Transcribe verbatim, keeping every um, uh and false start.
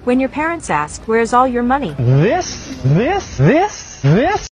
When your parents ask, where's all your money? This, this, this, this.